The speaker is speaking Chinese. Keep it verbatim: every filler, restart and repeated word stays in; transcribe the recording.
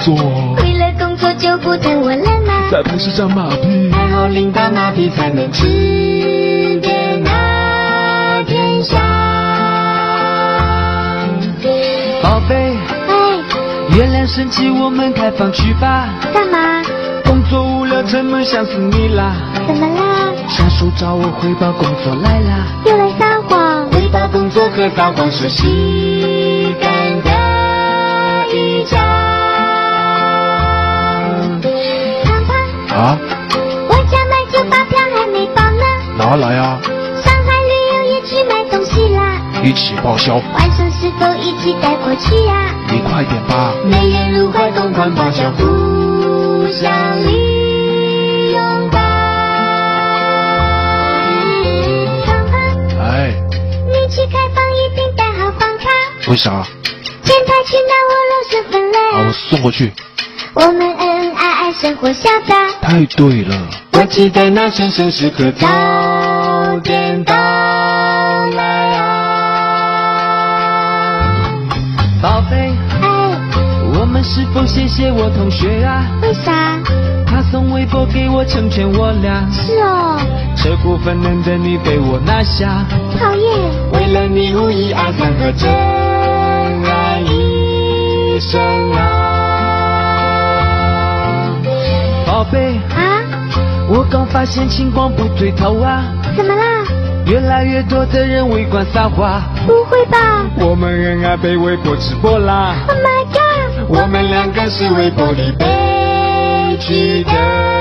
作。 为了工作就不疼我了吗？ 再不是张马屁， 还好领导马屁才能吃遍那天下。 宝贝， 哎， 月亮升起，我们开房去吧。 干嘛？ 工作无聊，沉闷想死你啦。 怎么啦？ 下属找我汇报工作来啦。 又来撒谎？ 汇报工作和撒谎是洗干的一场。 胖胖， 啊， 我家买酒发票还没报呢。 拿来啊， 上海旅游也去买东西啦。 一起报销。 晚上是否一起带过去呀？ 你快点吧。 美颜如怀，公款报销，互相利用吧。胖胖， 哎， 你去开房一定带好房卡。 为啥？ 前台去拿我肉身份啊，我嘞。 送过去。 我们恩恩爱爱，生活潇洒。 太对了。 我期待那神圣时刻早点到来啊！宝贝， 哎， 我们是否谢谢我同学啊？ 为啥？ 他送微博给我成全我俩， 是哦， 这股愤怒的你被我拿下。 讨厌。 为了你无意二三和真爱一生啊！宝贝， 啊？ 我刚发现情况不对头啊！ 怎么啦？ 越来越多的人围观撒花， 不会吧我们恩爱被微博直播啦！ ？Oh my god！ 我们两个是微博里悲剧的